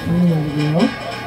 장미역이고요.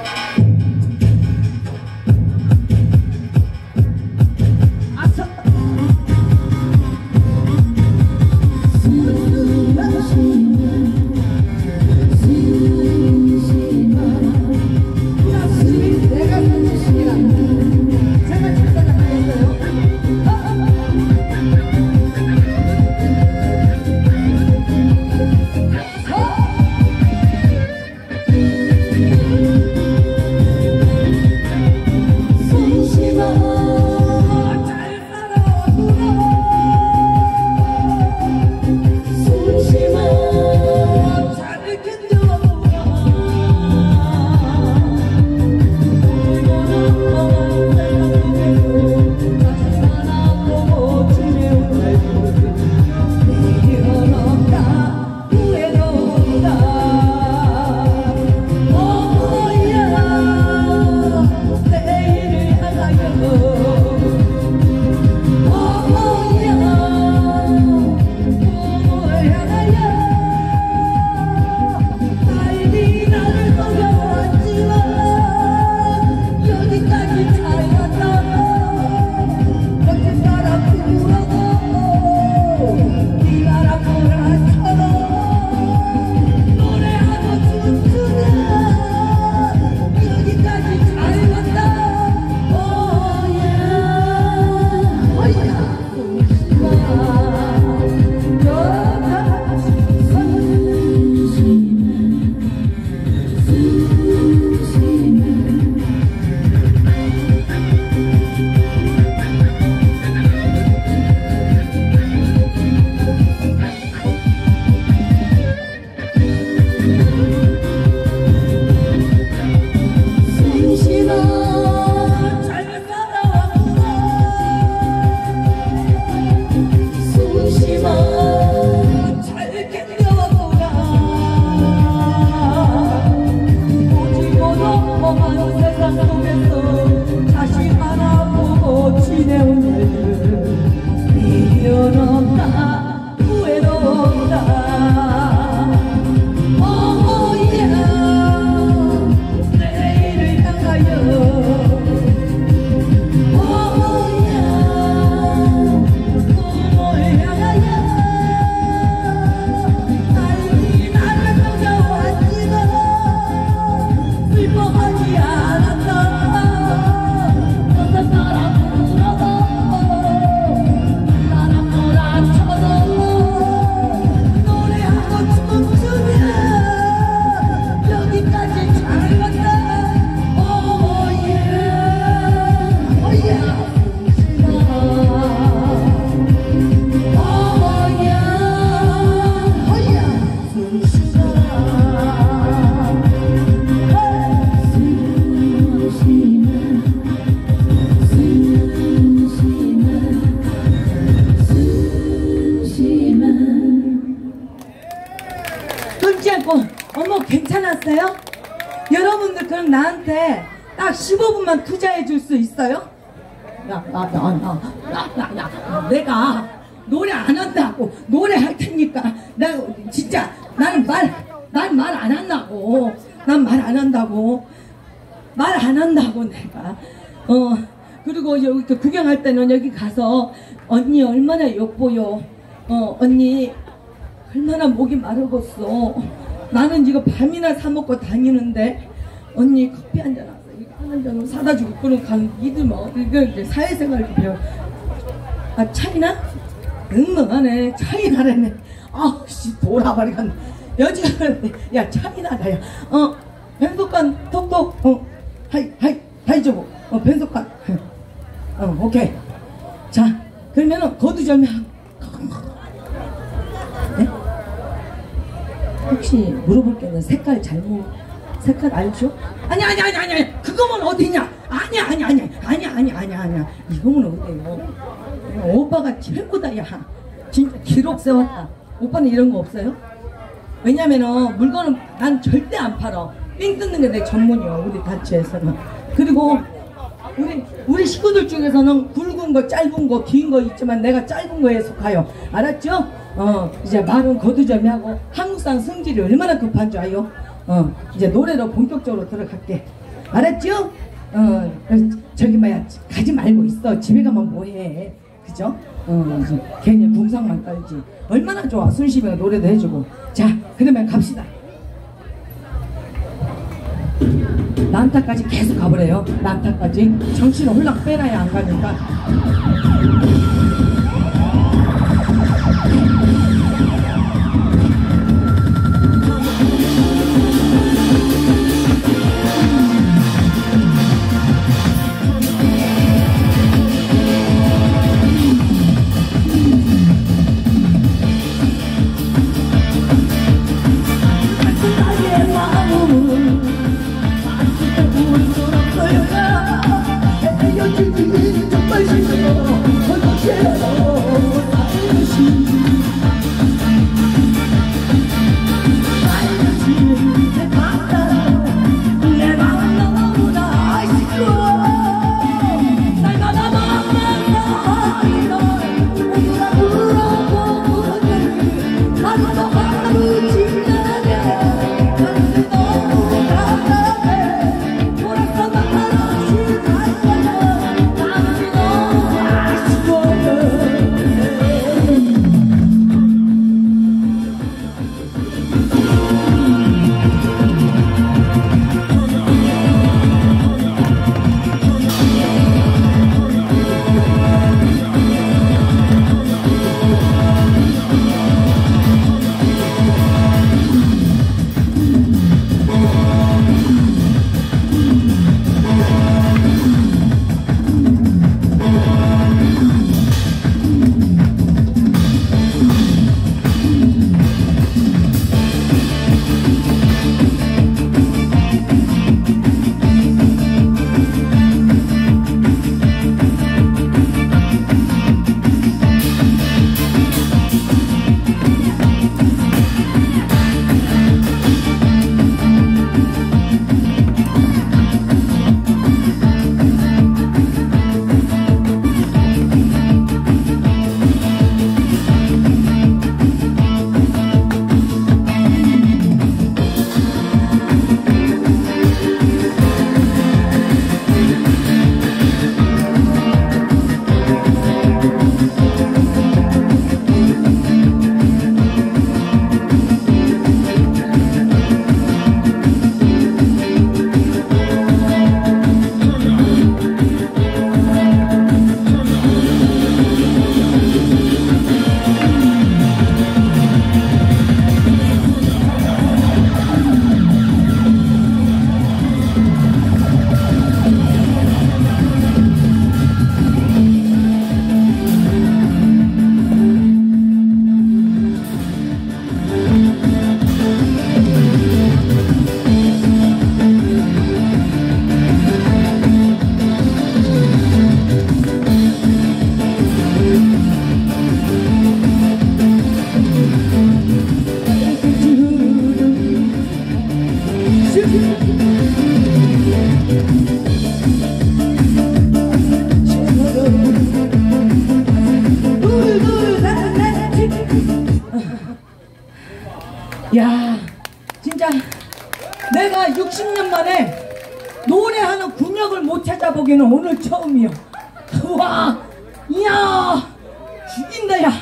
어머 괜찮았어요? 여러분들 그럼 나한테 딱 15분만 투자해 줄 수 있어요? 야, 내가 노래 안 한다고 노래 할 테니까 나 진짜 난 말 안 한다고 난 말 안 한다고 말 안 한다고 내가 그리고 여기 구경할 때는 여기 가서 언니 얼마나 엿보여 언니 얼마나 목이 마르겠어 나는 이거 밤이나 사 먹고 다니는데 언니 커피 한잔 왔어 이거 한 잔을 사다 주고 그런 가는 이들 뭐 이거 이제 사회생활 배워 아 차이나? 응멍하네 차이나라네 아씨 돌아버리겠네 여지가 야 차이나다 야 변속관 톡톡 하이 저거 변속관 오케이 자 그러면은 거두절미하고 네? 혹시 물어볼 게 있는 색깔 잘못 색깔 알죠? 아니야 그거면 어디냐 아니야 이거면 어디에요 오빠가 최고다 야 진짜 기록 세웠다 오빠는 이런 거 없어요? 왜냐면은 물건은 난 절대 안 팔아 삥 뜯는 게 내 전문이야 우리 단체에서는 그리고 우리 식구들 중에서는 굵은 거 짧은 거 긴 거 있지만 내가 짧은 거에 속하여 알았죠? 이제 말은 거두절미하고 한국산 성질이 얼마나 급한 줄 알아요? 이제 노래로 본격적으로 들어갈게. 알았죠? 저기 뭐야, 가지 말고 있어. 집에 가면 뭐해, 그죠? 괜히 궁상만 깔지. 얼마나 좋아. 순식이가 노래도 해주고. 자, 그러면 갑시다. 난타까지 계속 가보래요. 난타까지. 정신을 홀랑 빼놔야 안 가니까. 야, 진짜 내가 60년 만에 노래하는 군역을 못 찾아보기는 오늘 처음이요. 우와, 이야, 죽인다, 야.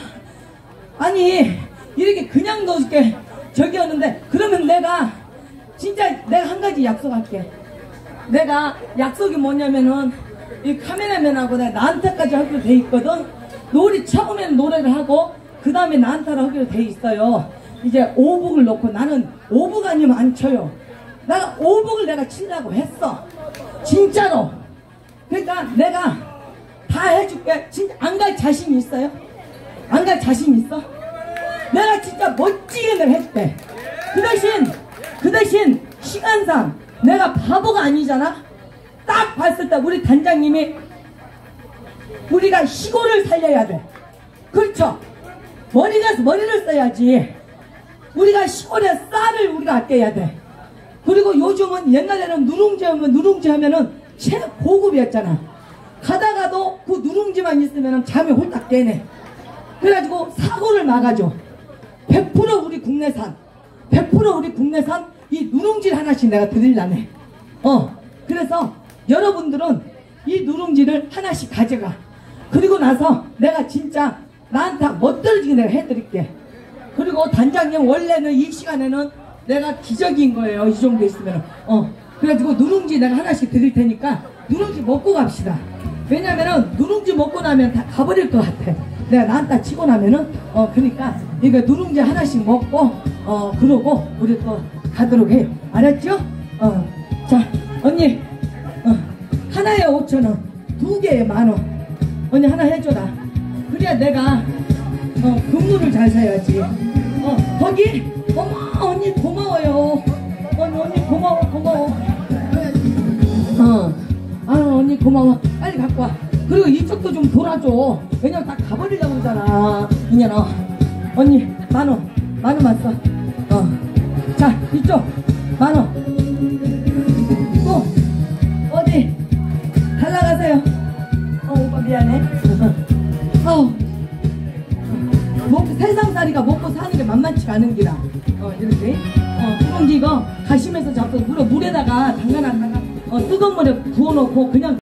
아니, 이렇게 그냥 넣을게 저기였는데, 그러면 내가 진짜 내가 한 가지 약속할게. 내가 약속이 뭐냐면은 이 카메라맨하고 내가 난타까지 하기로 돼 있거든. 처음에는 노래를 하고 그 다음에 난타를 하기로 돼 있어요. 이제 오북을 놓고, 나는 오북 아니면 안 쳐요. 나 오북을 내가 치려고 했어, 진짜로. 그러니까 내가 다 해줄게. 진짜 안 갈 자신 있어요? 안 갈 자신 있어? 내가 진짜 멋지게 해줄게. 그 대신 시간상 내가 바보가 아니잖아. 딱 봤을 때 우리 단장님이 우리가 시골을 살려야 돼. 그렇죠? 머리를 써야지. 우리가 시골에 쌀을 우리가 아껴야 돼. 그리고 요즘은, 옛날에는 누룽지 하면은 최고급이었잖아. 가다가도 그 누룽지만 있으면 잠이 홀딱 깨네. 그래가지고 사고를 막아줘. 100% 우리 국내산. 100% 우리 국내산 이 누룽지를 하나씩 내가 드리려네. 그래서 여러분들은 이 누룽지를 하나씩 가져가. 그리고 나서 내가 진짜 나한테 멋들어지게 내가 해드릴게. 그리고 단장님 원래는 이 시간에는 내가 기적인 거예요. 이 정도 있으면. 그래가지고 누룽지 내가 하나씩 드릴 테니까 누룽지 먹고 갑시다. 왜냐면은 누룽지 먹고 나면 다 가버릴 것 같아. 내가 나한테 치고 나면은 그러니까 이거 누룽지 하나씩 먹고 그러고 우리 또 가도록 해요. 알았죠? 자 언니 하나에 5,000원, 2개에 10,000원. 언니 하나 해줘라. 그래야 내가 근무를 잘 사야지. 거기 어머 언니 고마워요. 언니 고마워. 언니 고마워. 빨리 갖고 와. 그리고 이쪽도 좀 돌아줘. 왜냐면 다 가버리려고 그러잖아. 이년아. 언니 10,000원 써. 자 이쪽 10,000원. 또 어디 달라가세요. 오빠 미안해. 세상살이가 먹고 사는 게 만만치가 않은 기라. 이렇게 누룽지 이거 가시면서 잡고 물에다가 담가놨다가 뜨거운 물에 부어놓고 그냥